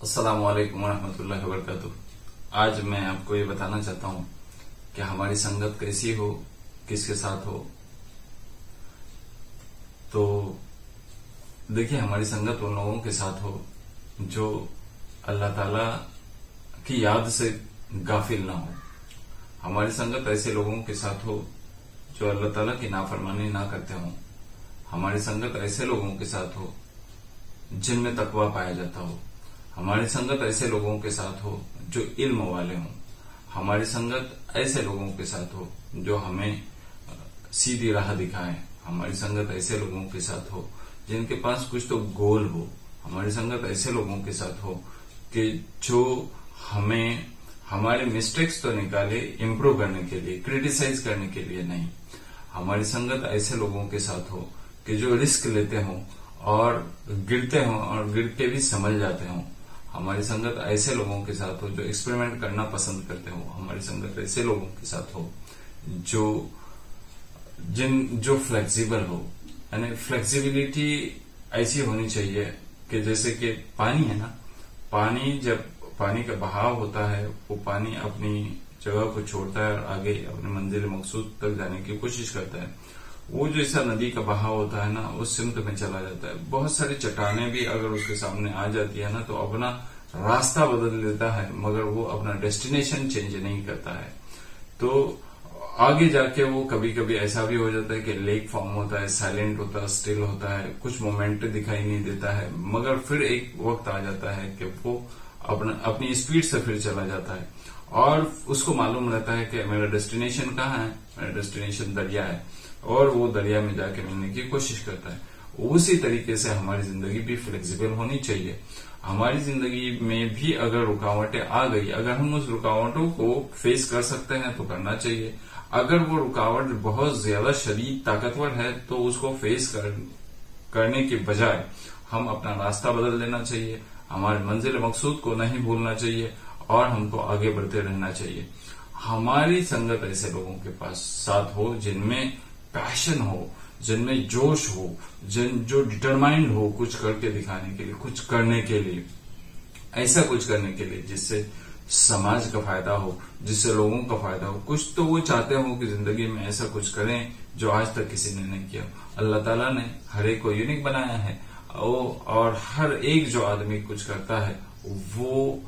अस्सलाम वालेकुम रहमतुल्लाहि व बरकातुहू। आज मैं आपको ये बताना चाहता हूँ कि हमारी संगत कैसी हो, किसके साथ हो। तो देखिए, हमारी संगत उन लोगों के साथ हो जो अल्लाह ताला की याद से गाफिल ना हो। हमारी संगत ऐसे लोगों के साथ हो जो अल्लाह ताला की नाफरमानी ना करते हो। हमारी संगत ऐसे लोगों के साथ हो जिनमें तकवा पाया जाता हो। हमारी संगत ऐसे लोगों के साथ हो जो इल्म वाले हों। हमारी संगत ऐसे लोगों के साथ हो जो हमें सीधी राह दिखाएं। हमारी संगत ऐसे लोगों के साथ हो जिनके पास कुछ तो गोल हो। हमारी संगत ऐसे लोगों के साथ हो कि जो हमें हमारे मिस्टेक्स तो निकाले इम्प्रूव करने के लिए, क्रिटिसाइज करने के लिए नहीं। हमारी संगत ऐसे लोगों के साथ हो कि जो रिस्क लेते हों और गिरते हों और गिर के भी संभल जाते हों। हमारी संगत ऐसे लोगों के साथ हो जो एक्सपेरिमेंट करना पसंद करते हो। हमारी संगत ऐसे लोगों के साथ हो जो फ्लेक्सिबल हो। यानी फ्लेक्सिबिलिटी ऐसी होनी चाहिए कि जैसे कि पानी है ना, पानी जब पानी का बहाव होता है वो पानी अपनी जगह को छोड़ता है और आगे अपने मंजिल मकसूद तक जाने की कोशिश करता है। वो जैसा नदी का बहाव होता है ना, उस सिमत में चला जाता है। बहुत सारी चट्टानें भी अगर उसके सामने आ जाती है ना तो अपना रास्ता बदल लेता है, मगर वो अपना डेस्टिनेशन चेंज नहीं करता है। तो आगे जाके वो कभी कभी ऐसा भी हो जाता है कि लेक फॉर्म होता है, साइलेंट होता है, स्टिल होता है, कुछ मोमेंट दिखाई नहीं देता है, मगर फिर एक वक्त आ जाता है कि वो अपनी स्पीड से फिर चला जाता है और उसको मालूम रहता है कि मेरा डेस्टिनेशन कहाँ है। मेरा डेस्टिनेशन दरिया है और वो दरिया में जाके मिलने की कोशिश करता है। उसी तरीके से हमारी जिंदगी भी फ्लेक्सिबल होनी चाहिए। हमारी जिंदगी में भी अगर रुकावटें आ गई, अगर हम उस रुकावटों को फेस कर सकते हैं तो करना चाहिए। अगर वो रुकावट बहुत ज्यादा शदीद ताकतवर है तो उसको फेस करने के बजाय हम अपना रास्ता बदल लेना चाहिए। हमारे मंजिल मकसूद को नहीं भूलना चाहिए और हमको आगे बढ़ते रहना चाहिए। हमारी संगत ऐसे लोगों के पास साथ हो जिनमें पैशन हो, जिनमें जोश हो, जो डिटरमाइंड हो कुछ करके दिखाने के लिए, कुछ करने के लिए, ऐसा कुछ करने के लिए जिससे समाज का फायदा हो, जिससे लोगों का फायदा हो। कुछ तो वो चाहते हो कि जिंदगी में ऐसा कुछ करें जो आज तक किसी ने नहीं किया। अल्लाह ताला ने हर एक को यूनिक बनाया है और हर एक जो आदमी कुछ करता है वो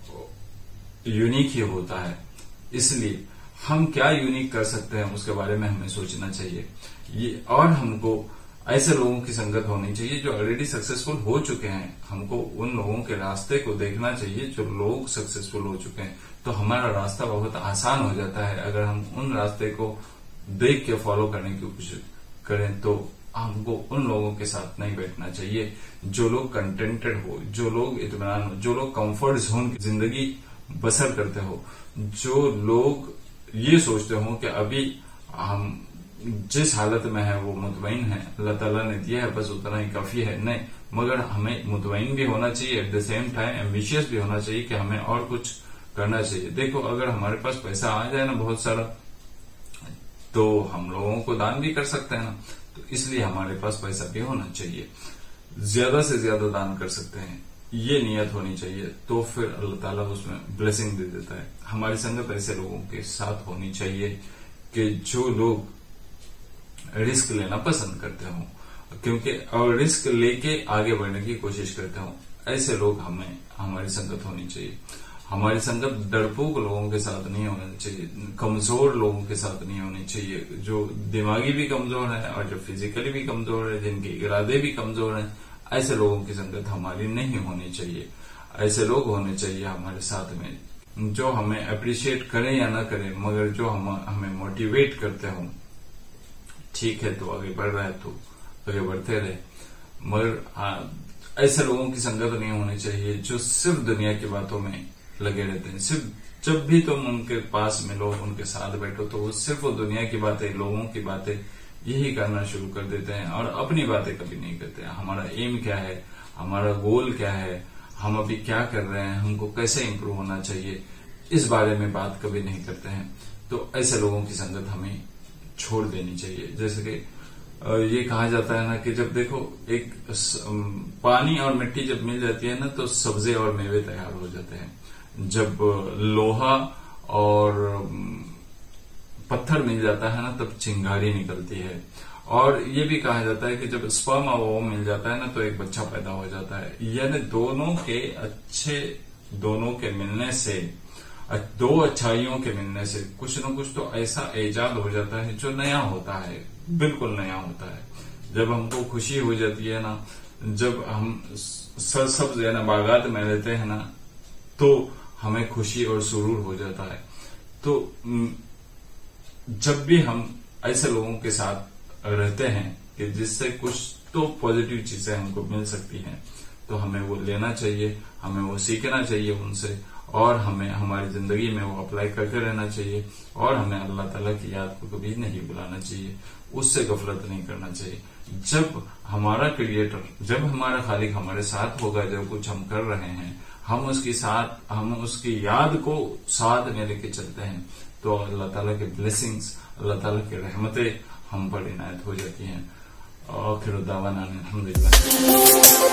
यूनिक ही होता है। इसलिए हम क्या यूनिक कर सकते हैं उसके बारे में हमें सोचना चाहिए। और हमको ऐसे लोगों की संगत होनी चाहिए जो ऑलरेडी सक्सेसफुल हो चुके हैं। हमको उन लोगों के रास्ते को देखना चाहिए जो लोग सक्सेसफुल हो चुके हैं। तो हमारा रास्ता बहुत आसान हो जाता है। अगर हम उन रास्ते को देख के फॉलो करने की कोशिश करें तो हमको उन लोगों के साथ नहीं बैठना चाहिए जो लोग कंटेंटेड हो, जो लोग इत्मीनान हो, जो लोग कंफर्ट जोन की जिंदगी बसर करते हो, जो लोग ये सोचते हो कि अभी हम जिस हालत में है वो मुतमईन है, अल्लाह ताला ने दिया है बस उतना ही काफी है। नहीं, मगर हमें मुतमईन भी होना चाहिए, at the same time ambitious भी होना चाहिए कि हमें और कुछ करना चाहिए। देखो, अगर हमारे पास पैसा आ जाए ना बहुत सारा तो हम लोगों को दान भी कर सकते हैं ना। तो इसलिए हमारे पास पैसा भी होना चाहिए, ज्यादा से ज्यादा दान कर सकते हैं, ये नियत होनी चाहिए। तो फिर अल्लाह ताला उसमें ब्लेसिंग दे देता है। हमारी संगत ऐसे लोगों के साथ होनी चाहिए कि जो लोग रिस्क लेना पसंद करते हो, क्योंकि और रिस्क लेके आगे बढ़ने की कोशिश करते हो। ऐसे लोग हमारी संगत होनी चाहिए। हमारी संगत डरपोक लोगों के साथ नहीं होनी चाहिए, कमजोर लोगों के साथ नहीं होनी चाहिए, जो दिमागी भी कमजोर है और जो फिजिकली भी कमजोर है, जिनके इरादे भी कमजोर हैं। ऐसे लोगों की संगत हमारी नहीं होनी चाहिए। ऐसे लोग होने चाहिए हमारे साथ में जो हमें अप्रिशिएट करें या ना करें, मगर जो हमें मोटिवेट करते हो। ठीक है, तो आगे बढ़ रहा है तो आगे बढ़ते रहे, मगर ऐसे लोगों की संगत नहीं होनी चाहिए जो सिर्फ दुनिया की बातों में लगे रहते हैं। सिर्फ जब भी तुम उनके पास मिलो, उनके साथ बैठो तो वो सिर्फ वो दुनिया की बातें, लोगों की बातें यही करना शुरू कर देते हैं और अपनी बातें कभी नहीं करते हैं। हमारा एम क्या है, हमारा गोल क्या है, हम अभी क्या कर रहे हैं, हमको कैसे इंप्रूव होना चाहिए, इस बारे में बात कभी नहीं करते हैं। तो ऐसे लोगों की संगत हमें छोड़ देनी चाहिए। जैसे कि ये कहा जाता है ना कि जब देखो एक पानी और मिट्टी जब मिल जाती है ना तो सब्जे और मेवे तैयार हो जाते हैं। जब लोहा और पत्थर मिल जाता है ना तब चिंगारी निकलती है। और ये भी कहा जाता है कि जब स्पर्म और ओवम मिल जाता है ना तो एक बच्चा पैदा हो जाता है। यानी दोनों के मिलने से, दो अच्छाइयों के मिलने से कुछ न कुछ तो ऐसा ईजाद हो जाता है जो नया होता है, बिल्कुल नया होता है। जब हमको खुशी हो जाती है ना, जब हम सब जो है ना बागात में रहते हैं ना तो हमें खुशी और सुरूर हो जाता है। तो जब भी हम ऐसे लोगों के साथ रहते हैं कि जिससे कुछ तो पॉजिटिव चीजें हमको मिल सकती हैं, तो हमें वो लेना चाहिए, हमें वो सीखना चाहिए उनसे, और हमें हमारी जिंदगी में वो अप्लाई करके रहना चाहिए। और हमें अल्लाह ताला की याद को कभी नहीं भुलाना चाहिए, उससे गफलत नहीं करना चाहिए। जब हमारा क्रिएटर, जब हमारा खालिक हमारे साथ होगा, जब कुछ हम कर रहे हैं, हम उसकी याद को साथ में लेके चलते हैं, तो अल्लाह ताला के ब्लेसिंग्स, अल्लाह ताला की रहमतें हम पर इनायत हो जाती हैं। आखिर दावाना अल्हम्दुलिल्लाह।